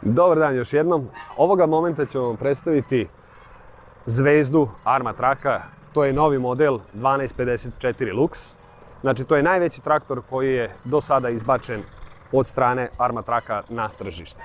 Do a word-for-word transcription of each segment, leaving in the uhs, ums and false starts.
Dobar dan još jednom. Ovoga momenta ćemo vam predstaviti zvezdu Armatraka. To je novi model dvanaest pedeset četiri Lux. Znači, to je najveći traktor koji je do sada izbačen od strane Armatraka na tržište.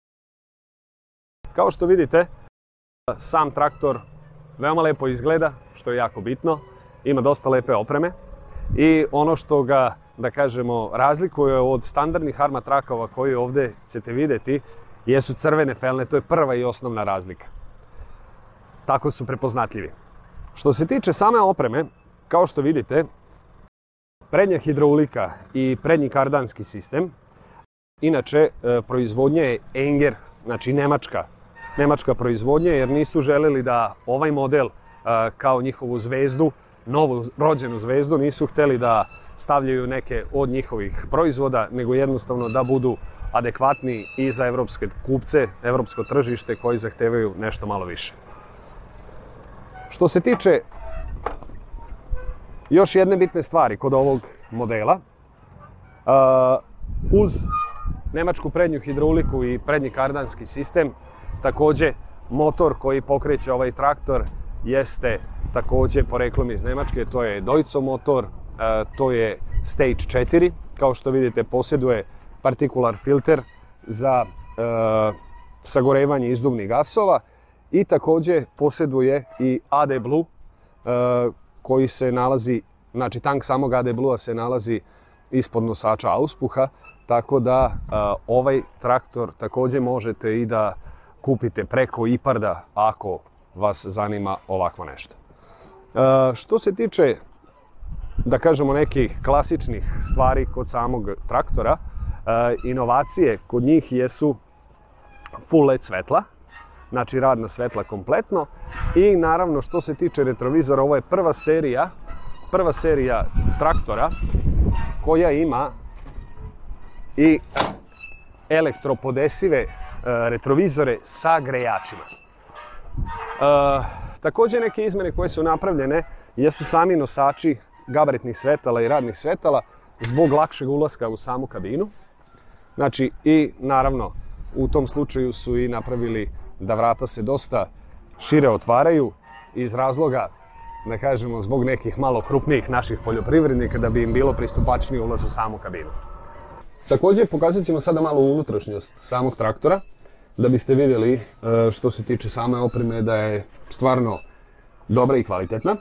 Kao što vidite, sam traktor veoma lepo izgleda, što je jako bitno. Ima dosta lepe opreme. I ono što ga, da kažemo, razlikuje od standardnih Armatrakova koji ovdje ćete vidjeti, jesu crvene felne, to je prva i osnovna razlika. Tako su prepoznatljivi. Što se tiče same opreme, kao što vidite, prednja hidraulika i prednji kardanski sistem, inače proizvodnja je Enger, znači nemačka, nemačka proizvodnja, jer nisu želeli da ovaj model kao njihovu zvezdu, novu rođenu zvezdu, nisu htjeli da stavljaju neke od njihovih proizvoda, nego jednostavno da budu adekvatni i za evropske kupce, evropsko tržište koji zahtevaju nešto malo više. Što se tiče još jedne bitne stvari kod ovog modela, uz nemačku prednju hidrauliku i prednji kardanski sistem, također motor koji pokreće ovaj traktor jeste također poreklom iz Nemačke, to je Deutzo motor, to je Stage četiri, kao što vidite posjeduje partikular filter za e, sagorevanje izduvnih gasova i također posjeduje i A D Blue e, koji se nalazi, znači tank samog A D Blue-a se nalazi ispod nosača auspuha, tako da e, ovaj traktor također možete i da kupite preko IPARD-a ako vas zanima ovakvo nešto. E, što se tiče, da kažemo, nekih klasičnih stvari kod samog traktora, E, inovacije kod njih jesu full L E D svetla, znači radna svetla kompletno, i naravno što se tiče retrovizora, ovo je prva serija, prva serija traktora koja ima i elektropodesive e, retrovizore sa grejačima. E, također neke izmene koje su napravljene jesu sami nosači gabaritnih svetala i radnih svetala zbog lakšeg ulaska u samu kabinu. Znači, i naravno, u tom slučaju su i napravili da vrata se dosta šire otvaraju iz razloga, da kažemo, zbog nekih malo krupnijih naših poljoprivrednika, da bi im bilo pristupačniji ulaz u samu kabinu. Također, pokazat ćemo sada malo unutrašnjost samog traktora, da biste vidjeli što se tiče same opreme da je stvarno dobra i kvalitetna.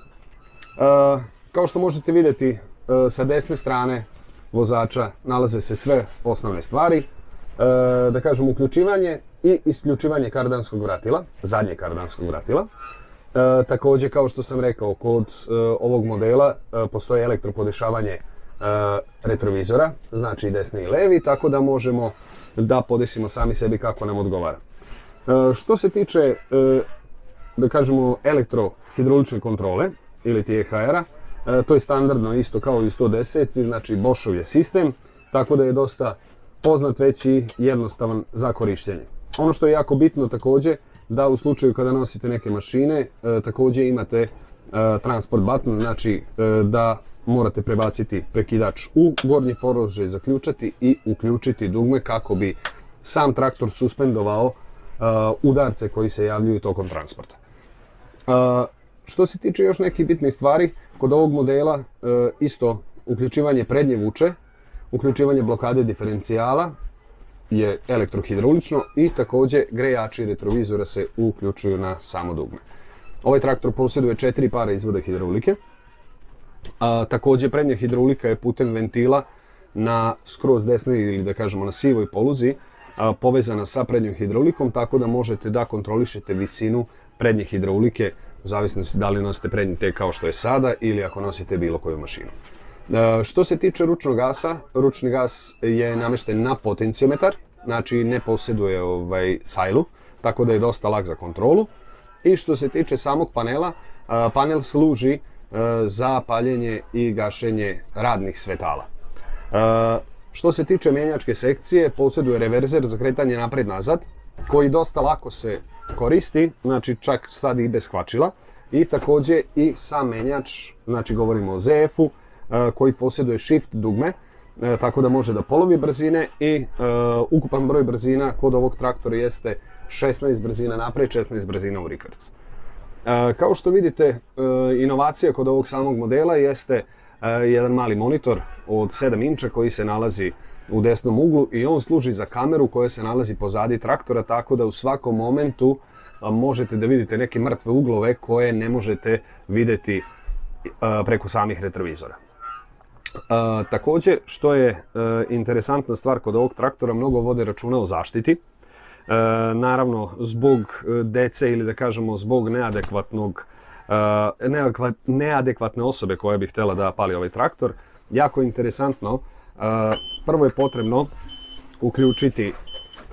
Kao što možete vidjeti, sa desne strane vozača nalaze se sve osnovne stvari, e, da kažem uključivanje i isključivanje kardanskog vratila, zadnje kardanskog vratila. E, također, kao što sam rekao, kod e, ovog modela e, postoji elektropodešavanje e, retrovizora, znači i desni i levi, tako da možemo da podesimo sami sebi kako nam odgovara. E, što se tiče, e, da kažemo, elektrohidraulične kontrole ili T H R-a, E, to je standardno isto kao i sto deset, znači Boschov je sistem, tako da je dosta poznat već i jednostavan za korištenje. Ono što je jako bitno također, da u slučaju kada nosite neke mašine, e, također imate e, transport button, znači e, da morate prebaciti prekidač u gornji položaj, zaključati i uključiti dugme kako bi sam traktor suspendovao e, udarce koji se javljaju tokom transporta. E, Što se tiče još nekih bitnih stvari, kod ovog modela e, isto uključivanje prednje vuče, uključivanje blokade diferencijala je elektrohidraulično i također grejači retrovizora se uključuju na samo dugme. Ovaj traktor posjeduje četiri para izvoda hidraulike. A, također prednja hidraulika je putem ventila na skroz desnoj ili da kažemo na sivoj poluzi a, povezana sa prednjom hidraulikom, tako da možete da kontrolišete visinu prednje hidraulike u zavisnosti da li nosite prednji tek kao što je sada ili ako nosite bilo koju mašinu. E, što se tiče ručnog gasa, ručni gas je namješten na potenciometar, znači ne posjeduje ovaj, sajlu, tako da je dosta lak za kontrolu. I što se tiče samog panela, e, panel služi e, za paljenje i gašenje radnih svetala. E, što se tiče mjenjačke sekcije, posjeduje reverzer za kretanje napred-nazad, koji dosta lako se koristi, znači čak sad i bez kvačila, i također i sam menjač, znači govorimo o Z F-u, koji posjeduje shift dugme, e, tako da može da polovi brzine i e, ukupan broj brzina kod ovog traktora jeste šesnaest brzina napred, šesnaest brzina u rikverc. E, kao što vidite, e, inovacija kod ovog samog modela jeste e, jedan mali monitor od sedam inča koji se nalazi u desnom uglu i on služi za kameru koja se nalazi pozadi traktora, tako da u svakom momentu a, možete da vidite neke mrtve uglove koje ne možete videti a, preko samih retrovizora. A, također, što je a, interesantna stvar kod ovog traktora, mnogo vode računa o zaštiti. E, naravno, zbog dece ili da kažemo zbog neadekvatnog, e, neadekvat, neadekvatne osobe koja bi htjela da pali ovaj traktor, jako interesantno, e, prvo je potrebno uključiti e,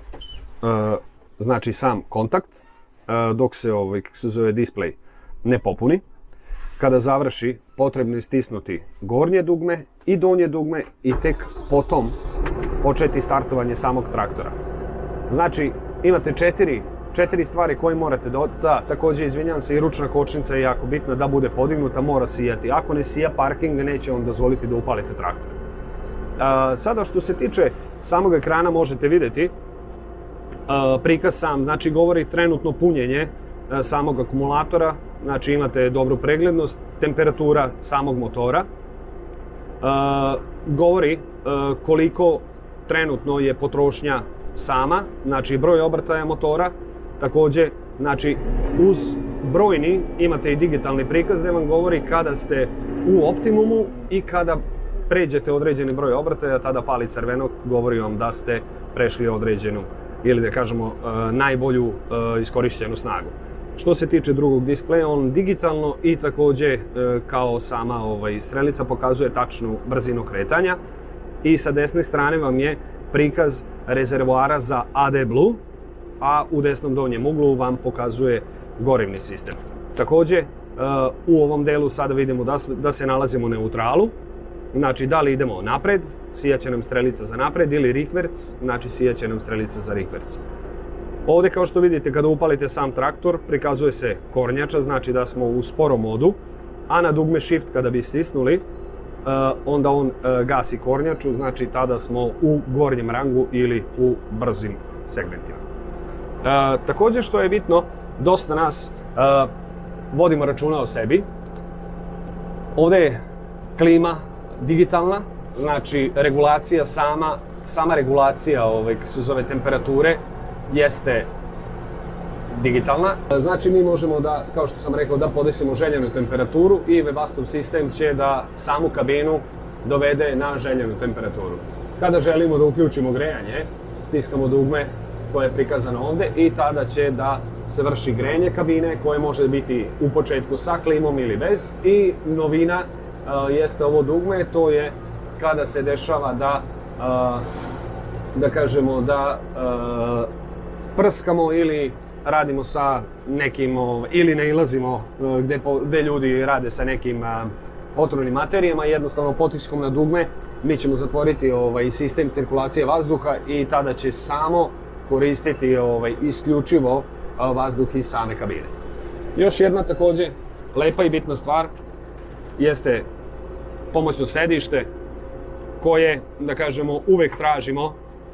znači sam kontakt e, dok se ovaj, kako se zove, display ne popuni. Kada završi, potrebno je stisnuti gornje dugme i donje dugme i tek potom početi startovanje samog traktora. Znači, imate četiri, četiri stvari koje morate da, da, također izvinjam se, i ručna kočnica je jako bitna da bude podignuta, mora sijati. Ako ne sija parking, neće vam dozvoliti da upalite traktor. E, sada što se tiče samog ekrana možete vidjeti e, prikaz sam, znači govori trenutno punjenje e, samog akumulatora, znači imate dobru preglednost, temperatura samog motora, e, govori e, koliko trenutno je potrošnja sama, znači broj obrtaja motora, također, znači uz brojni imate i digitalni prikaz gdje vam govori kada ste u optimumu i kada pređete određeni broj obrtaja, tada pali crveno, govori vam da ste prešli određenu ili da kažemo najbolju iskorišćenu snagu. Što se tiče drugog displeja, on digitalno i također kao sama ovaj, strelica pokazuje tačnu brzinu kretanja i sa desne strane vam je prikaz rezervoara za A D Blue, a u desnom donjem uglu vam pokazuje gorivni sistem. Također, u ovom delu sada vidimo da, da se nalazimo u neutralu, znači da li idemo napred, sijaće nam strelica za napred, ili rikverc, znači sijaće nam strelica za rikverc. Ovdje, kao što vidite, kada upalite sam traktor, prikazuje se kornjača, znači da smo u sporom modu, a na dugme Shift kada bi stisnuli, Uh, onda on uh, gasi kornjaču, znači tada smo u gornjem rangu ili u brzim segmentima. Uh, također što je bitno, dosta nas uh, vodimo računa o sebi. Ovdje je klima digitalna, znači regulacija sama, sama regulacija ovaj, kako se zove temperature jeste digitalna. Znači mi možemo da, kao što sam rekao, da podesimo željenu temperaturu i Webasto sistem će da samu kabinu dovede na željenu temperaturu. Kada želimo da uključimo grejanje, stiskamo dugme koje je prikazano ovdje i tada će da se vrši grejanje kabine koje može biti u početku sa klimom ili bez. I novina uh, jeste ovo dugme, to je kada se dešava da, uh, da kažemo da uh, prskamo ili radimo sa nekim, ili nailazimo gdje, gdje ljudi rade sa nekim otrovnim materijama, jednostavno potiskom na dugme mi ćemo zatvoriti ovaj, sistem cirkulacije vazduha i tada će samo koristiti ovaj, isključivo vazduh iz same kabine. Još jedna također lepa i bitna stvar jeste pomoćno sedište koje, da kažemo, uvek tražimo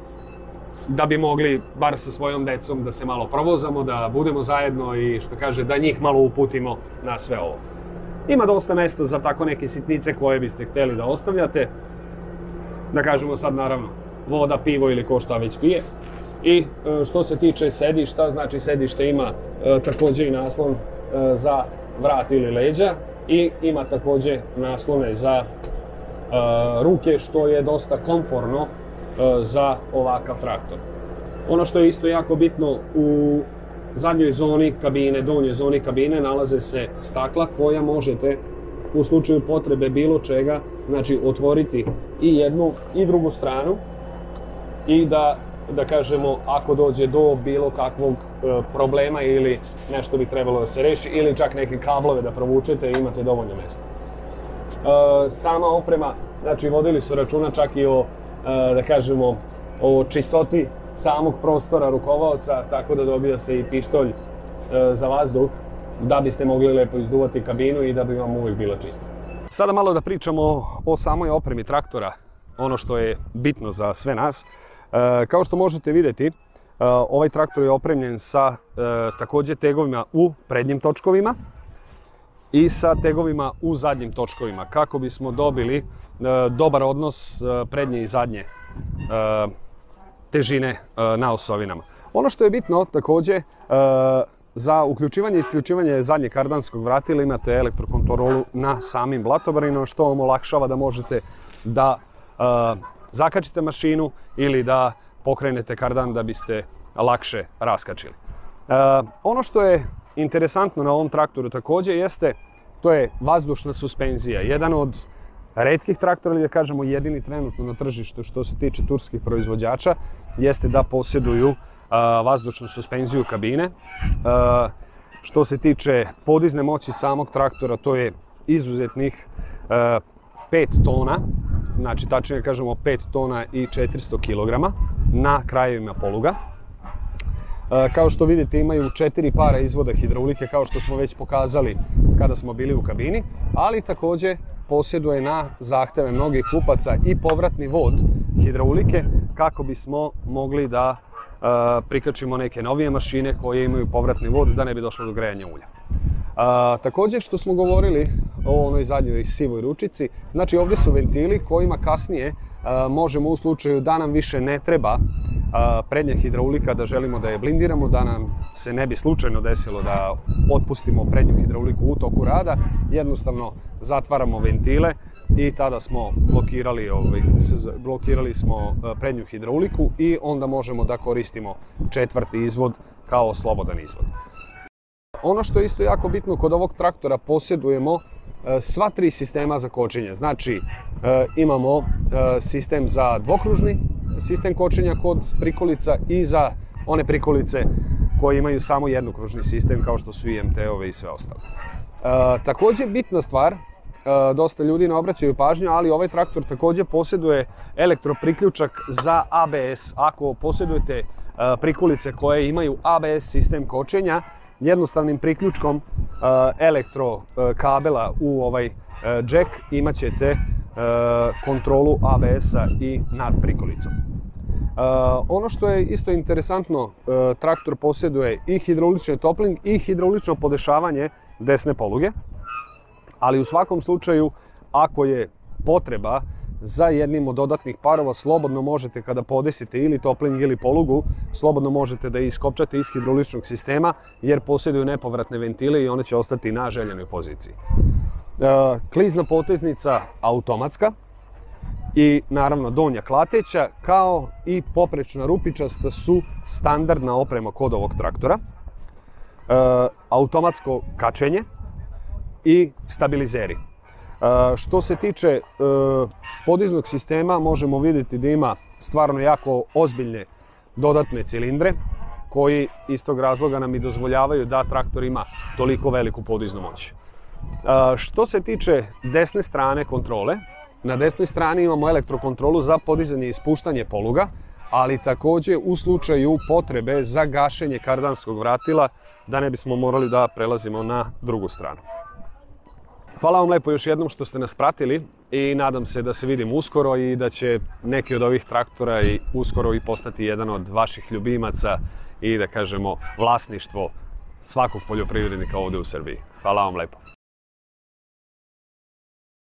da bi mogli, bar sa svojom decom, da se malo provozamo, da budemo zajedno i što kaže, da njih malo uputimo na sve ovo. Ima dosta mesta za tako neke sitnice koje biste htjeli da ostavljate. Da kažemo sad naravno voda, pivo ili ko šta već pije. I što se tiče sedišta, znači sedište ima e, također i naslon e, za vrat ili leđa i ima također naslone za e, ruke, što je dosta komforno za ovakav traktor. Ono što je isto jako bitno, u zadnjoj zoni kabine, donjoj zoni kabine nalaze se stakla koja možete u slučaju potrebe bilo čega, znači otvoriti i jednu i drugu stranu i da, da kažemo, ako dođe do bilo kakvog e, problema ili nešto bi trebalo da se reši ili čak neke kablove da provučete, imate dovoljno mjesta. E, sama oprema, znači vodili su računa čak i o da kažemo o čistoti samog prostora rukovaoca, tako da dobija se i pištolj za vazduh da biste mogli lepo izduvati kabinu i da bi vam uvijek bila čista. Sada malo da pričamo o samoj opremi traktora. ono što je bitno za sve nas. Kao što možete vidjeti, ovaj traktor je opremljen sa također tegovima u prednjim točkovima i sa tegovima u zadnjim točkovima, kako bismo dobili dobar odnos prednje i zadnje težine na osovinama. Ono što je bitno također, za uključivanje i isključivanje zadnjeg kardanskog vratila imate elektrokontrolu na samim blatobarinama, što vam olakšava da možete da zakačite mašinu ili da pokrenete kardan da biste lakše raskačili. Ono što je interesantno na ovom traktoru također jeste, to je vazdušna suspenzija. Jedan od retkih traktora, ili da kažemo jedini trenutno na tržištu što se tiče turskih proizvođača, jeste da posjeduju vazdušnu suspenziju kabine. Što se tiče podizne moći samog traktora, to je izuzetnih pet tona, znači tačnije kažemo pet tona i četiristo kilograma na krajevima poluga. Kao što vidite, imaju četiri para izvoda hidraulike, kao što smo već pokazali kada smo bili u kabini, ali također posjeduje na zahteve mnogih kupaca i povratni vod hidraulike, kako bismo mogli da prikačimo neke novije mašine koje imaju povratni vod da ne bi došlo do grejanja ulja. Također što smo govorili o onoj zadnjoj sivoj ručici, znači ovdje su ventili kojima kasnije možemo u slučaju da nam više ne treba prednja hidraulika, da želimo da je blindiramo, da nam se ne bi slučajno desilo da otpustimo prednju hidrauliku u toku rada, jednostavno zatvaramo ventile i tada smo blokirali, ovaj, blokirali smo prednju hidrauliku i onda možemo da koristimo četvrti izvod kao slobodan izvod. Ono što je isto jako bitno, kod ovog traktora posjedujemo sva tri sistema za kočenje. Znači imamo sistem za dvokružni sistem kočenja kod prikolica i za one prikolice koje imaju samo jednokružni sistem, kao što su I M T-ove i sve ostalo. Također bitna stvar, dosta ljudi ne obraćaju pažnju, ali ovaj traktor također posjeduje elektropriključak za A B S. Ako posjedujete prikolice koje imaju A B S sistem kočenja, jednostavnim priključkom elektro kabela u ovaj džek imat ćete kontrolu A B S-a i nad prikolicom. Ono što je isto interesantno, traktor posjeduje i hidraulični topling i hidraulično podešavanje desne poluge, ali u svakom slučaju, ako je potreba za jednim od dodatnih parova, slobodno možete, kada podesite ili topling ili polugu, slobodno možete da iskopčate iz hidrauličnog sistema, jer posjeduju nepovratne ventile i one će ostati na željenoj poziciji. Klizna poteznica automatska i naravno donja klateća, kao i poprečna rupičasta su standardna oprema kod ovog traktora. Automatsko kačenje i stabilizeri. Što se tiče podiznog sistema, možemo vidjeti da ima stvarno jako ozbiljne dodatne cilindre, koji iz tog razloga nam i dozvoljavaju da traktor ima toliko veliku podiznu moć. Što se tiče desne strane kontrole, na desnoj strani imamo elektrokontrolu za podizanje i spuštanje poluga, ali također u slučaju potrebe za gašenje kardanskog vratila, da ne bismo morali da prelazimo na drugu stranu. Hvala vam lepo još jednom što ste nas pratili i nadam se da se vidimo uskoro i da će neki od ovih traktora i uskoro i postati jedan od vaših ljubimaca i da kažemo vlasništvo svakog poljoprivrednika ovdje u Srbiji. Hvala vam lepo.